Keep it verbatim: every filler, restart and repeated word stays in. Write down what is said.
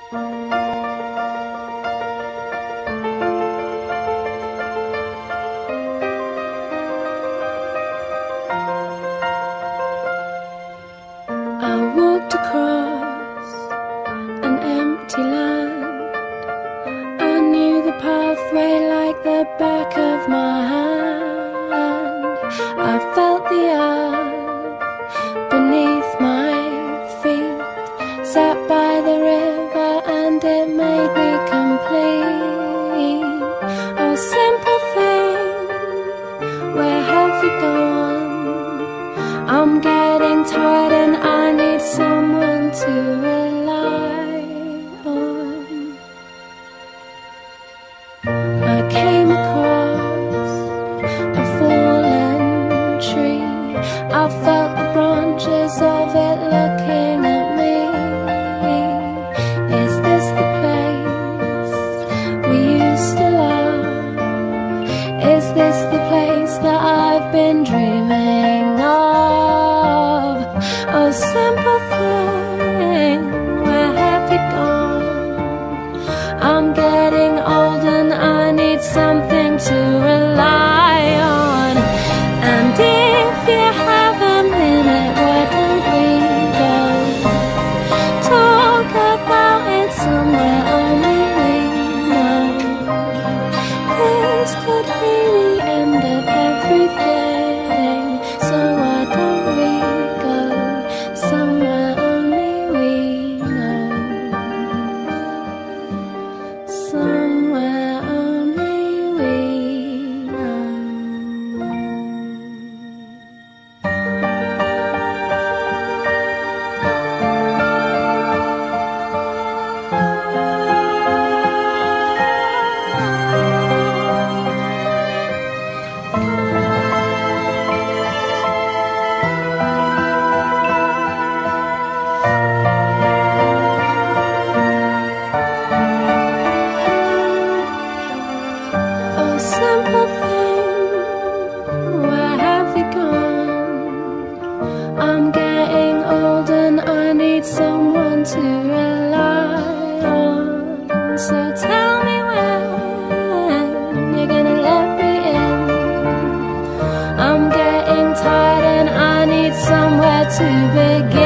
I walked across an empty land. I knew the pathway like the back of my hand. I felt the earth beneath my feet, sat by the river and it made me complete. Oh, simple thing, where have you gone? I'm getting tired and I need someone to rely on. I came across a fallen tree. I felt the branches of it looking at me. Is this the place we used to love? Is this the place that I've been dreaming of? Oh, simple thing, where have you gone? I'm getting old and I need something to rely on. And if you have a minute, why don't we go talk about it somewhere only we know? This could be the end of everything, so why don't we go somewhere only we know? Somewhere only we know. Oh, simple thing, where have you gone? I'm getting old and I need someone to rely on. So tell me when you're gonna let me in. I'm getting tired and I need somewhere to begin.